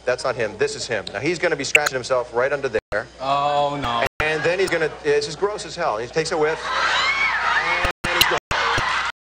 That's not him. This is him. Now he's going to be scratching himself right under there. Oh, no. And then he's going to, it's just gross as hell. He takes a whiff.